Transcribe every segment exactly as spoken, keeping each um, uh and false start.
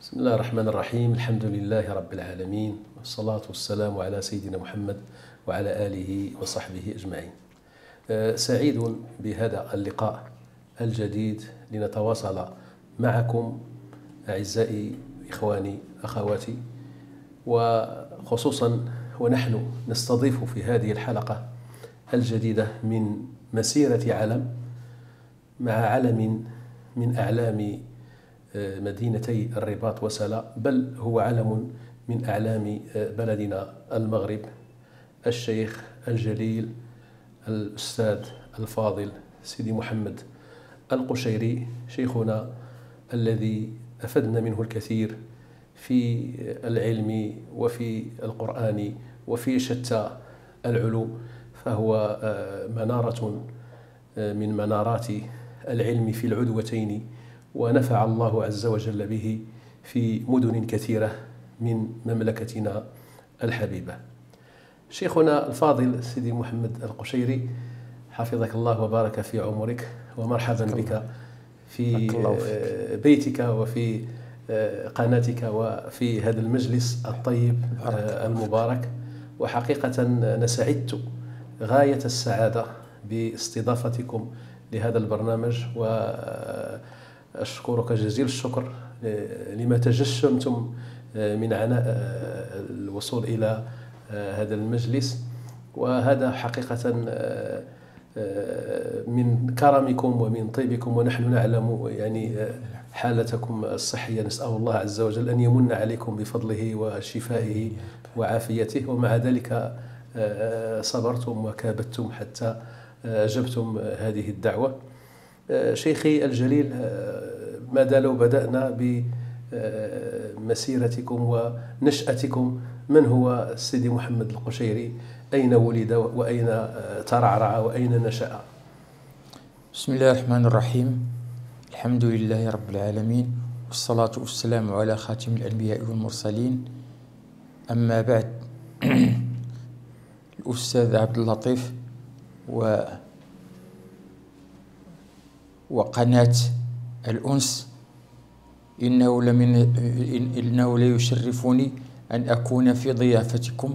بسم الله الرحمن الرحيم. الحمد لله رب العالمين، والصلاة والسلام على سيدنا محمد وعلى آله وصحبه أجمعين. سعيد بهذا اللقاء الجديد لنتواصل معكم أعزائي إخواني أخواتي، وخصوصا ونحن نستضيف في هذه الحلقة الجديدة من مسيرة علم مع علم من أعلام مدينتي الرباط وسلا، بل هو علم من أعلام بلدنا المغرب، الشيخ الجليل الأستاذ الفاضل سيدي محمد القشيري، شيخنا الذي أفدنا منه الكثير في العلم وفي القرآن وفي شتى العلوم، فهو منارة من منارات العلم في العدوتين، ونفع الله عز وجل به في مدن كثيرة من مملكتنا الحبيبة. شيخنا الفاضل سيدي محمد القشيري، حفظك الله وبارك في عمرك، ومرحبا بك في بيتك وفي قناتك وفي هذا المجلس الطيب المبارك. وحقيقة أنا سعدت غاية السعادة باستضافتكم لهذا البرنامج، وأشكرك جزيل الشكر لما تجشمتم من عناء الوصول إلى هذا المجلس، وهذا حقيقة من كرمكم ومن طيبكم، ونحن نعلم يعني حالتكم الصحية. نسأل الله عز وجل أن يمن عليكم بفضله وشفائه وعافيته، ومع ذلك صبرتم وكابدتم حتى أجبتم هذه الدعوة. شيخي الجليل، ماذا لو بدأنا بمسيرتكم ونشأتكم؟ من هو سيدي محمد القشيري؟ أين ولد وأين ترعرع وأين نشأ؟ بسم الله الرحمن الرحيم. الحمد لله رب العالمين، والصلاة والسلام على خاتم الأنبياء والمرسلين. أما بعد، الأستاذ عبد اللطيف و وقناة الأنس، إنه لمن إنه ليشرفني أن أكون في ضيافتكم،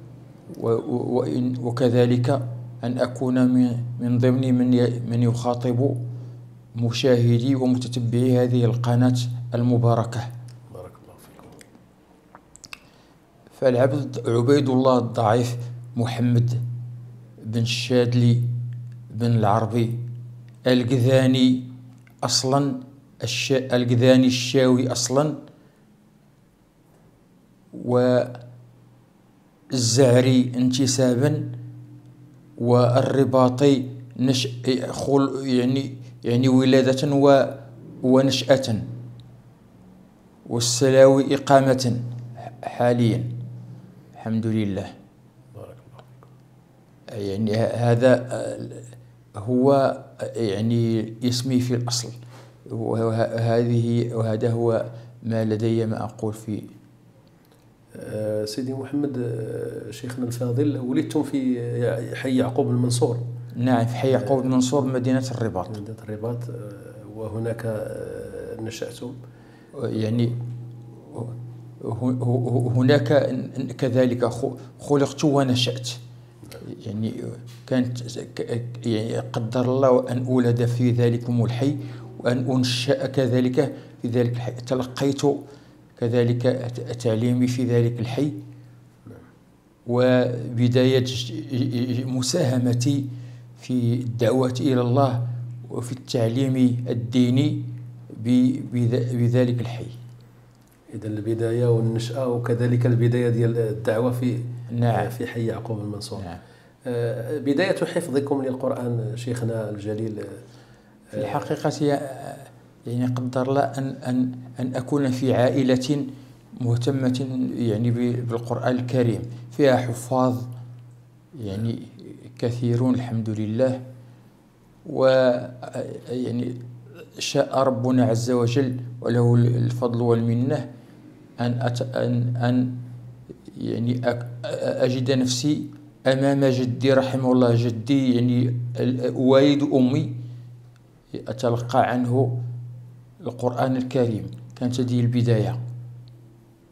وكذلك أن أكون من ضمن من من يخاطب مشاهدي ومتتبعي هذه القناة المباركة. بارك الله فيكم. فالعبد عبيد الله الضعيف محمد بن الشادلي بن العربي القذاني أصلا، الش... القذاني الشاوي أصلا، والزعري انتسابا، والرباطي نش... خل... يعني يعني ولادة و... ونشأة، والسلاوي إقامة حاليا، الحمد لله. بارك الله فيكم. يعني هذا هو يعني اسمي في الأصل، وهذه وهذا هو ما لدي ما أقول في سيدي محمد. شيخنا الفاضل، ولدتم في حي يعقوب المنصور؟ نعم، في حي يعقوب المنصور، مدينة الرباط. مدينة الرباط، وهناك نشأتم؟ يعني هناك كذلك خلقت ونشأت، يعني كانت يعني قدر الله أن أولد في ذلكم الحي، وأن أنشأ كذلك في ذلك الحي. تلقيت كذلك تعليمي في ذلك الحي، وبداية مساهمتي في الدعوة إلى الله وفي التعليم الديني بذلك الحي. إذا البداية والنشأة، وكذلك البداية ديال الدعوة في نعم. في حي يعقوب المنصور. نعم. بداية حفظكم للقرآن شيخنا الجليل؟ في الحقيقة يعني قدر الله أن أن أن أكون في عائلة مهتمة يعني بالقرآن الكريم، فيها حفاظ يعني كثيرون الحمد لله. ويعني شاء ربنا عز وجل وله الفضل والمنة أن أت أن أن يعني أجد نفسي أمام جدي رحمه الله. جدي يعني والد أمي أتلقى عنه القرآن الكريم، كانت هذه البداية.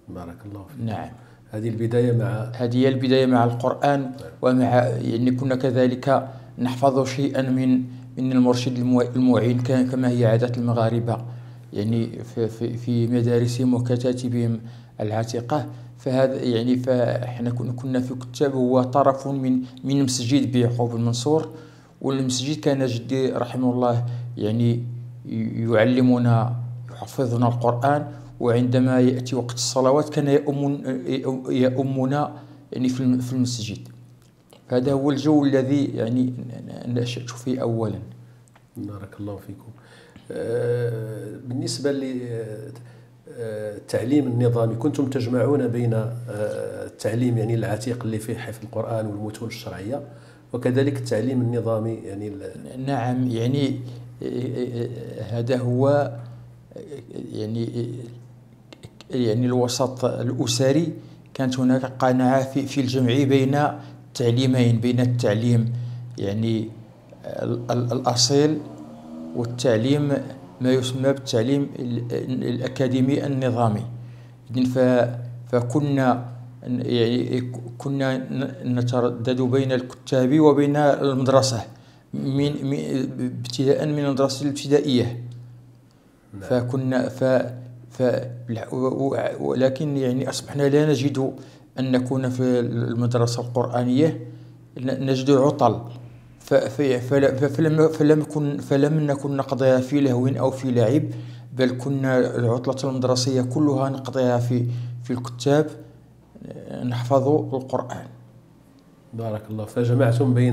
بارك الله فيك. نعم. هذه البداية مع هذه هي البداية مع القرآن، ومع يعني كنا كذلك نحفظ شيئا من من المرشد المعين كما هي عادة المغاربة، يعني في في في مدارسهم وكتاتبهم العتيقة. فهذا يعني فاحنا كنا في كتاب، هو طرف من من مسجد بيعقوب المنصور، والمسجد كان جدي رحمه الله يعني يعلمنا يحفظنا القرآن، وعندما يأتي وقت الصلوات كان يؤم يؤمنا يعني في المسجد. هذا هو الجو الذي يعني نشأت فيه أولا. بارك الله فيكم. بالنسبة للتعليم النظامي، كنتم تجمعون بين التعليم يعني العتيق اللي فيه حفظ القرآن والمتون الشرعية، وكذلك التعليم النظامي يعني. نعم، يعني هذا هو يعني يعني الوسط الأسري. كانت هناك قناعة في في الجمع بين التعليمين، بين التعليم يعني الأصيل والتعليم ما يسمى بالتعليم الأكاديمي النظامي. فكنا يعني كنا نتردد بين الكتاب وبين المدرسة، من ابتداء من المدرسة الابتدائية. فكنا ف ف ولكن يعني أصبحنا لا نجد أن نكون في المدرسة القرآنية، نجد عطل. فلم فلم كن فلم نكن نقضيها في لهو أو في لعب، بل كنا العطلة المدرسية كلها نقضيها في في الكتاب نحفظ القرآن. بارك الله. فجمعتم بين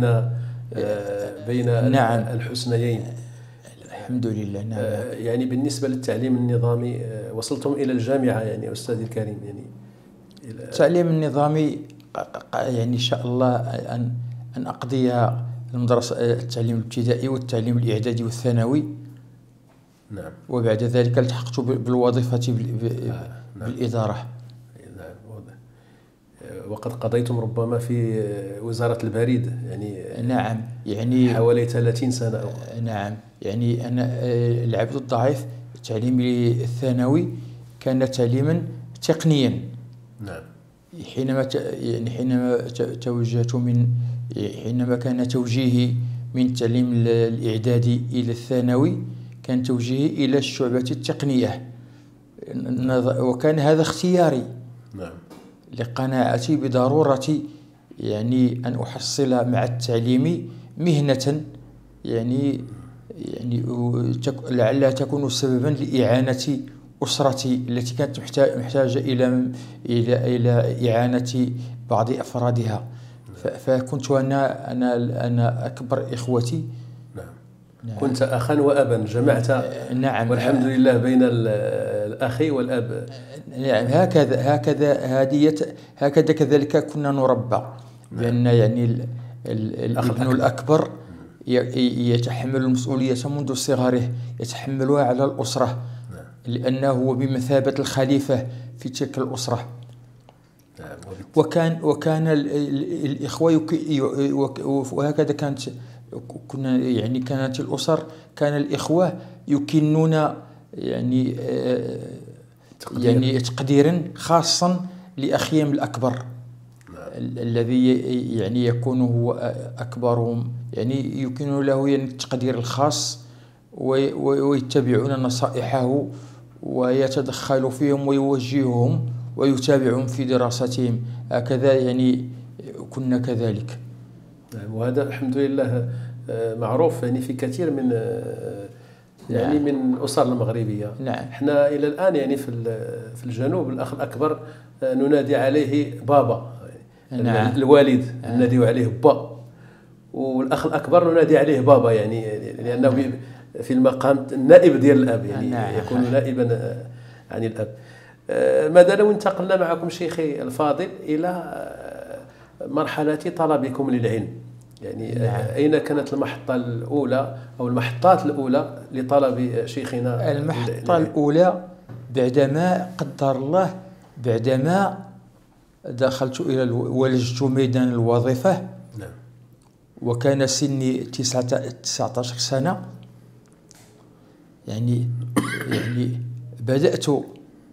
بين نعم. الحسنيين. الحمد لله. نعم. يعني بالنسبة للتعليم النظامي وصلتم إلى الجامعة يعني أستاذي الكريم؟ يعني التعليم النظامي يعني إن شاء الله أن أن أقضي المدرسة التعليم الابتدائي والتعليم الإعدادي والثانوي. نعم. وبعد ذلك التحقت بالوظيفة بالإدارة. نعم. وقد قضيتم ربما في وزارة البريد يعني. نعم. يعني حوالي ثلاثين سنة. نعم. يعني أنا العبد الضعيف تعليمي الثانوي كان تعليما تقنيا. نعم. حينما يعني حينما توجهت من حينما كان توجيهي من التعليم الإعدادي إلى الثانوي كان توجيهي إلى الشعبة التقنية، وكان هذا اختياري. نعم. لقناعتي بضرورة يعني أن أحصل مع التعليم مهنة يعني يعني لعلها تكون سببا لإعانة أسرتي التي كانت محتاجة إلى إلى إلى إعانة بعض أفرادها. فكنت أنا أنا أنا أكبر إخوتي. نعم. نعم. كنت أخا وأبا، جمعت. نعم. والحمد لله بين الأخ والأب. نعم. هكذا هكذا هذه هكذا كذلك كنا نربى، بأن يعني الابن الأكبر يتحمل المسؤولية منذ صغره، يتحملها على الأسرة، لأنه هو بمثابة الخليفة في تلك الأسرة. وكان وكان الإخوة وهكذا كانت كنا يعني كانت الأسر كان الإخوة يكنون يعني تقدير. يعني تقديرا خاصا لأخيهم الأكبر. نعم. الذي يعني يكون هو أكبرهم، يعني يمكن له يعني التقدير الخاص، ويتبعون نصائحه ويتدخل فيهم ويوجههم ويتابعهم في دراستهم. هكذا يعني كنا كذلك. نعم. وهذا الحمد لله معروف يعني في كثير من يعني نعم. من الأسر المغربية. نعم. احنا إلى الآن يعني في في الجنوب الأخ الأكبر ننادي عليه بابا. نعم. الوالد ننادي عليه با، والأخ الأكبر ننادي عليه بابا، يعني لأنه نعم. في المقام النائب ديال الأب، يعني نعم. يكون نائبا عن الأب. ماذا لو انتقلنا معكم شيخي الفاضل إلى مرحلة طلبكم للعلم؟ يعني نعم. أين كانت المحطة الأولى أو المحطات الأولى لطلب شيخنا؟ المحطة الأولى بعدما قدر الله بعدما دخلت إلى ولجت ميدان الوظيفة. نعم. وكان سني تسعة عشر سنة، يعني يعني بدأت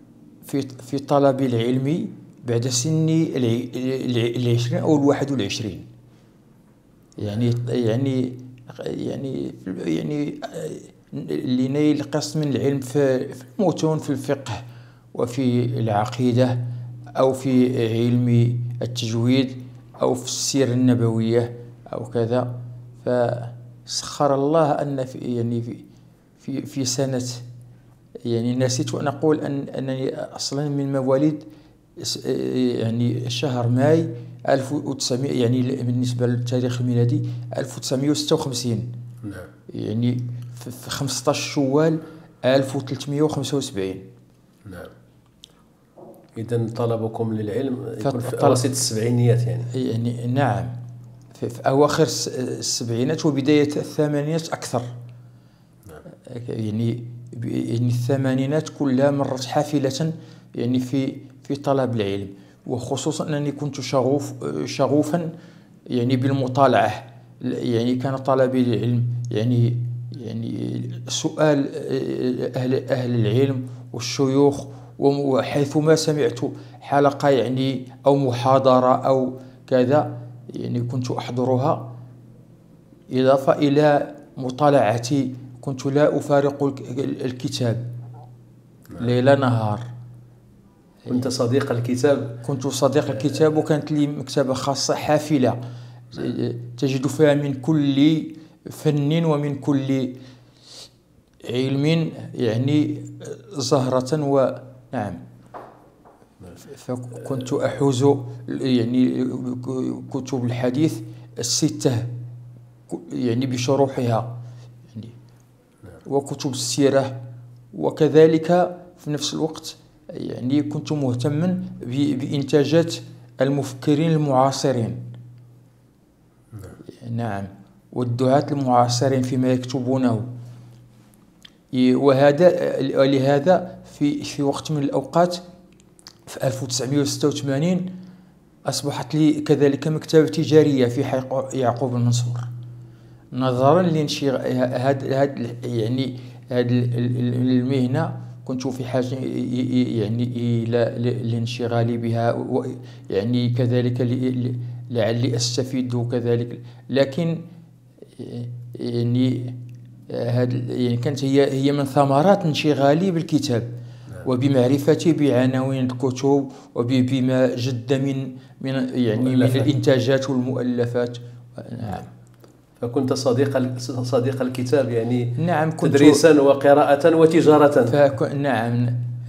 في في طلبي العلمي بعد سن العشرين أو الواحد والعشرين، يعني يعني يعني يعني لنيل قسم من العلم في المتون، في الفقه وفي العقيدة أو في علم التجويد أو في السيرة النبوية أو كذا. فسخر الله أن في يعني في في في سنة، يعني نسيت أن أقول أن أنني أصلا من مواليد يعني شهر ماي ألف وتسعمائة، يعني بالنسبة للتاريخ الميلادي ألف وتسعمائة وستة وخمسين. نعم. يعني في خمسة عشر شوال ألف وثلاثمائة وخمسة وسبعين. نعم. إذن طلبكم للعلم يكون في أواسط السبعينيات يعني. يعني نعم، في, في أواخر السبعينات وبداية الثمانينات أكثر. نعم. يعني يعني الثمانينات كلها مرت حافلة يعني في في طلب العلم، وخصوصا أنني كنت شغوف شغوفا يعني بالمطالعة. يعني كان طلبي للعلم يعني يعني سؤال أهل أهل العلم والشيوخ، وحيثما سمعت حلقة يعني أو محاضرة أو كذا يعني كنت أحضرها، إضافة إلى مطالعتي كنت لا أفارق الكتاب ليل نهار. كنت صديق الكتاب؟ كنت صديق الكتاب، وكانت لي مكتبة خاصة حافلة تجد فيها من كل فن ومن كل علم يعني زهرة. ونعم، فكنت أحوز يعني كتب الحديث الستة يعني بشروحها يعني، وكتب السيرة، وكذلك في نفس الوقت يعني كنت مهتما بإنتاجات المفكرين المعاصرين. نعم، والدعاة المعاصرين فيما يكتبونه. وهذا لهذا في في وقت من الأوقات في ألف وتسعمائة وستة وثمانين أصبحت لي كذلك مكتبة تجارية في حي يعقوب المنصور، نظرا لانشغال هذا يعني هذه المهنة. كنت في حاجة يعني إلى الانشغال بها، يعني كذلك لعلي أستفيد كذلك. لكن يعني هذا يعني كانت هي هي من ثمرات انشغالي بالكتاب وبمعرفتي بعناوين الكتب وبما جد من من يعني من الإنتاجات والمؤلفات. نعم. فكنت صديق صديق الكتاب يعني. نعم، كنت تدريسا وقراءة وتجارة. فك... نعم، ف...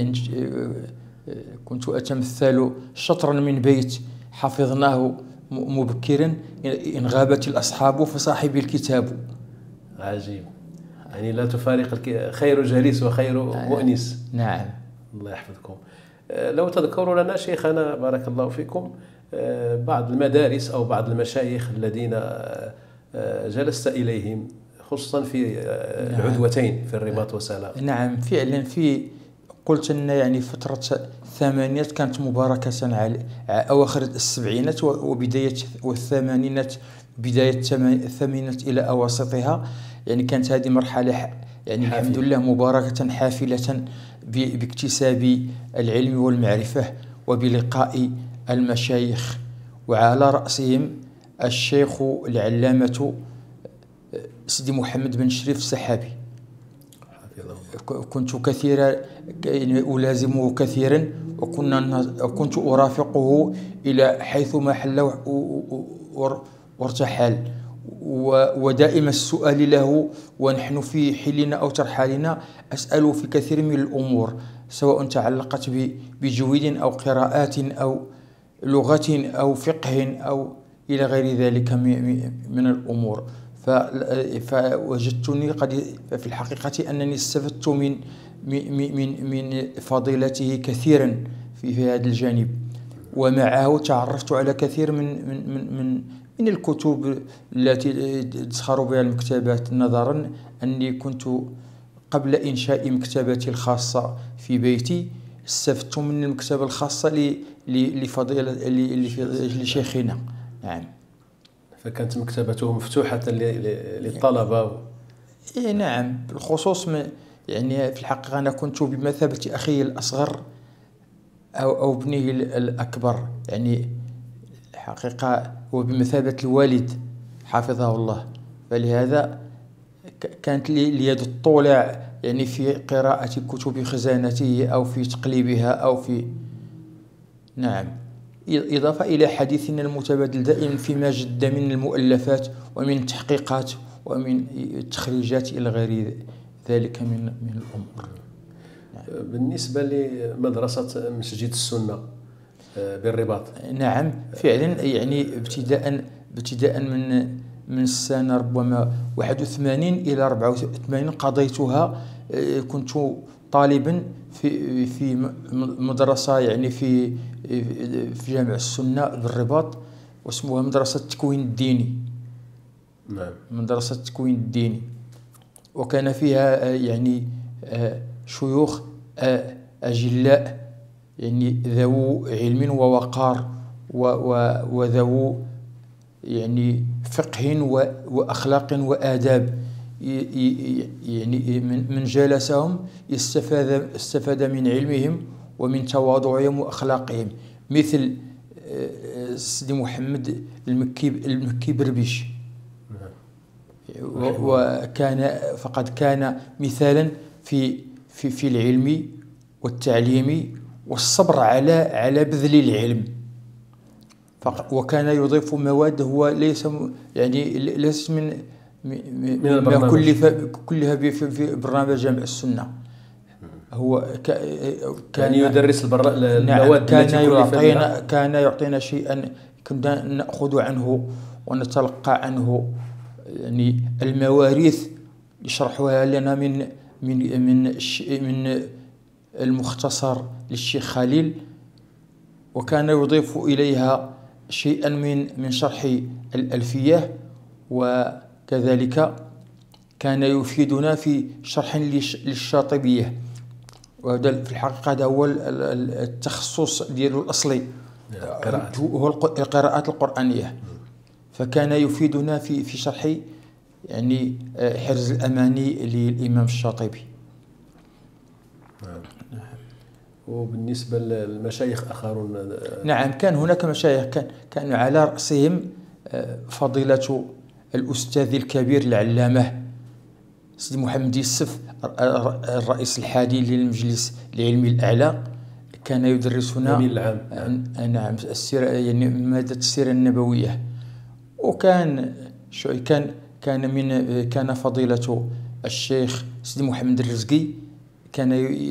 كنت أتمثل شطرا من بيت حفظناه مبكرا إن غابت الأصحاب فصاحب الكتاب. عجيب، يعني لا تفارق الك... خير جليس وخير مؤنس. نعم. الله يحفظكم. لو تذكروا لنا شيخنا بارك الله فيكم بعض المدارس أو بعض المشايخ الذين جلست إليهم خصوصا في العدوتين في الرباط وسلام. نعم فعلا، في قلت أن يعني فترة الثمانينات كانت مباركة على أواخر السبعينات وبداية والثمانينات، بداية الثمانينات إلى أواسطها. يعني كانت هذه مرحلة يعني حافل. الحمد لله مباركة حافلة باكتساب العلم والمعرفة وبلقاء المشايخ، وعلى رأسهم الشيخ العلامة سيدي محمد بن شريف السحابي. كنت كثيرا ألازمه كثيرا، وكنا كنت أرافقه إلى حيثما حل وارتحل، ودائما السؤال له ونحن في حلنا أو ترحالنا أسأله في كثير من الأمور، سواء تعلقت بجويد أو قراءات أو لغة أو فقه أو إلى غير ذلك من الأمور. فوجدتني قد في الحقيقة أنني استفدت من من من فضيلته كثيرا في في هذا الجانب، ومعه تعرفت على كثير من من من من, من الكتب التي تزخر بها المكتبات، نظرا أني كنت قبل إنشاء مكتبتي الخاصة في بيتي استفدت من المكتبة الخاصة لفضيلة لشيخنا. نعم. فكانت مكتبته مفتوحة للطلبة. إيه نعم، بالخصوص يعني في الحقيقة أنا كنت بمثابة أخي الأصغر أو أو ابنه الأكبر، يعني الحقيقة هو بمثابة الوالد حفظه الله. فلهذا كانت لي اليد الطولع يعني في قراءة كتب خزانته أو في تقليبها أو في نعم، إضافة إلى حديثنا المتبادل دائما فيما جد من المؤلفات ومن التحقيقات ومن التخريجات إلى غير ذلك من من الأمور. بالنسبة لمدرسة مسجد السنة بالرباط، نعم فعلا، يعني ابتداء ابتداء من من السنة ربما واحد وثمانين إلى أربعة وثمانين قضيتها. كنت طالبا في في مدرسة يعني في في جامع السنة بالرباط، واسمها مدرسة التكوين الديني. نعم، مدرسة التكوين الديني، وكان فيها يعني شيوخ أجلاء يعني ذو علم ووقار وذو يعني فقه وأخلاق وآداب، يعني من جالسهم استفاد استفاد من علمهم ومن تواضعهم وأخلاقهم، مثل سيدي محمد المكي المكي بربيش. وكان فقد كان مثالا في في في العلم والتعليم والصبر على على بذل العلم. وكان يضيف مواد هو ليس يعني ليس من من ما كلف كلها في برنامج جامع السنة. هو كان يدرس المواد كان التي يعطينا كان يعطينا شيئا كنا نأخذ عنه ونتلقى عنه، يعني المواريث يشرحها لنا من من من من المختصر للشيخ خليل، وكان يضيف إليها شيئا من من شرح الألفية، وكذلك كان يفيدنا في شرح للشاطبية، وهذا في الحقيقة هذا هو التخصص ديالو الأصلي، هو القراءات القرآنية. فكان يفيدنا في في شرح يعني حرز الأماني للإمام الشاطبي. وبالنسبة للمشايخ آخرون، نعم كان هناك مشايخ كان كان على رأسهم فضيلة الأستاذ الكبير العلامة سيدي محمد يوسف الرئيس الحالي للمجلس العلمي الأعلى. كان يدرسنا العام. نعم السيرة يعني مادة السيرة النبوية. وكان شو كان كان من كان فضيلة الشيخ سيدي محمد الرزقي، كان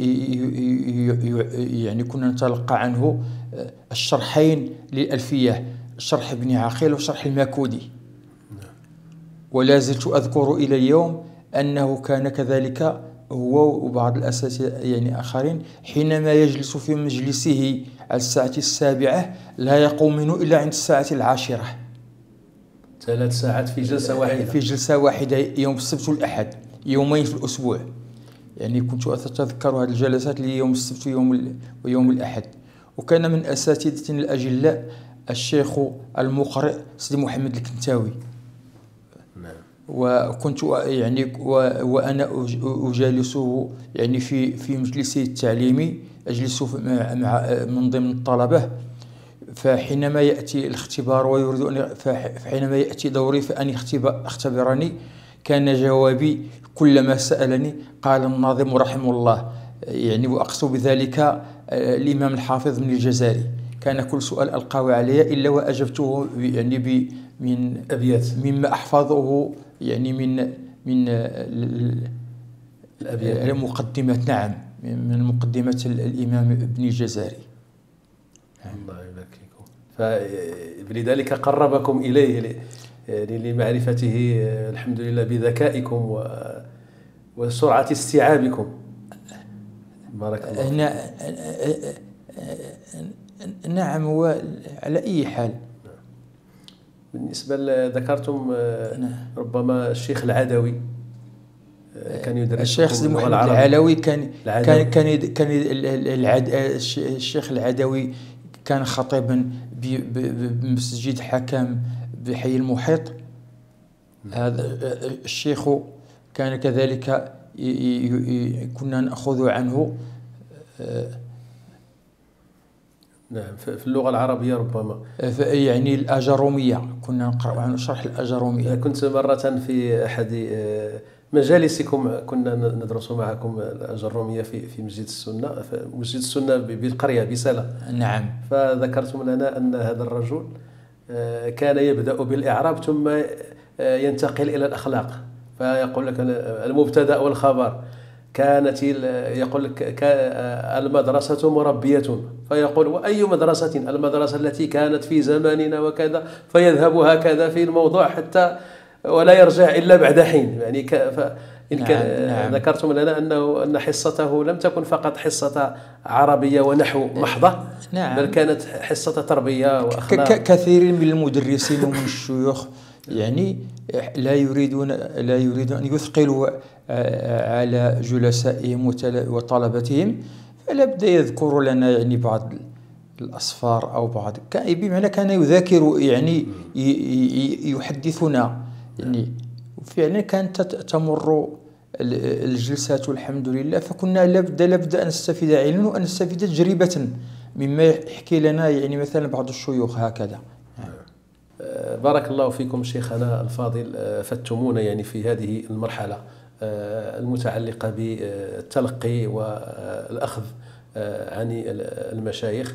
يعني كنا نتلقى عنه الشرحين للألفية، شرح ابن عقيل وشرح الماكودي. ولا زلت أذكر إلى اليوم أنه كان كذلك هو وبعض الأساتذة يعني آخرين، حينما يجلس في مجلسه على الساعة السابعة لا يقوم منه إلا عند الساعة العاشرة. ثلاث ساعات في جلسة واحدة في جلسة واحدة، يوم السبت والأحد، يومين في الأسبوع. يعني كنت أتذكر هذه الجلسات ليوم السبت ويوم ويوم الأحد. وكان من أساتذتنا الأجلاء الشيخ المقرئ سيدي محمد الكنتاوي. وكنت يعني وأنا أجالسه يعني في في مجلسه التعليمي، أجلس مع من ضمن الطلبة. فحينما يأتي الاختبار ويريد أن فحينما يأتي دوري فأن يختبرني، كان جوابي كلما سألني قال الناظم رحمه الله، يعني وأقصد بذلك الإمام الحافظ بن الجزاري. كان كل سؤال ألقاه علي إلا وأجبته يعني ب من أبيات مما أحفظه يعني من من الأبيات المقدمات. نعم من مقدمة الإمام ابن الجزاري. الله يبارك فيكم. فلذلك قربكم إليه يعني لمعرفته الحمد لله بذكائكم وسرعة استيعابكم. بارك الله فيكم. نعم هو على أي حال. بالنسبة ذكرتم ربما الشيخ العدوي كان يدرس الشيخ سيدي محمد العلوي كان العدوي. كان كان كان العد الشيخ العدوي كان خطيبا بمسجد حكم بحي المحيط. هذا الشيخ كان كذلك كنا نأخذ عنه نعم، في اللغة العربية ربما. يعني الأجرومية، كنا نقرأ عن شرح الأجرومية. كنت مرة في أحد مجالسكم كنا ندرس معكم الأجرومية في في مسجد السنة، في مسجد السنة بالقرية بسلا. نعم. فذكرتم لنا أن هذا الرجل كان يبدأ بالإعراب ثم ينتقل إلى الأخلاق، فيقول لك المبتدأ والخبر. كانت يقول لك المدرسة مربية، فيقول وأي مدرسة؟ المدرسة التي كانت في زماننا وكذا، فيذهب هكذا في الموضوع حتى ولا يرجع إلا بعد حين. يعني ك... إن كان نعم. ذكرتم لنا أنه أن حصته لم تكن فقط حصة عربية ونحو محضة، نعم. بل كانت حصة تربية وأخلاق. كثير من المدرسين ومن الشيوخ يعني لا يريدون لا يريدون أن يثقلوا على جلسائهم وطلبتهم، فلا بد يذكروا لنا يعني بعض الأصفار أو بعض، بمعنى كان يذاكر يعني يحدثنا يعني. وفعلا كانت تمر الجلسات والحمد لله، فكنا لابد لابد أن نستفيد علما وأن نستفيد تجربة مما يحكي لنا يعني مثلا بعض الشيوخ هكذا. بارك الله فيكم شيخنا الفاضل، فتمونا يعني في هذه المرحلة المتعلقة بالتلقي والأخذ عن المشايخ،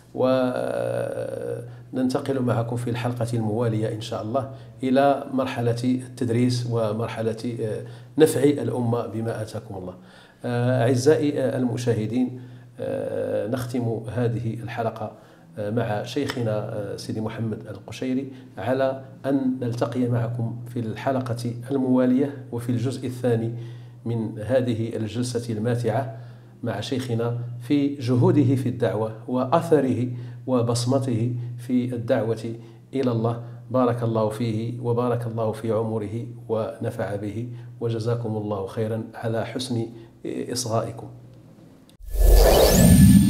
وننتقل معكم في الحلقة الموالية إن شاء الله إلى مرحلة التدريس ومرحلة نفع الأمة بما آتاكم الله. أعزائي المشاهدين، نختم هذه الحلقة مع شيخنا سيدي محمد القشيري على أن نلتقي معكم في الحلقة الموالية وفي الجزء الثاني من هذه الجلسة الماتعة مع شيخنا في جهوده في الدعوة وأثره وبصمته في الدعوة إلى الله. بارك الله فيه وبارك الله في عمره ونفع به، وجزاكم الله خيرا على حسن إصغائكم.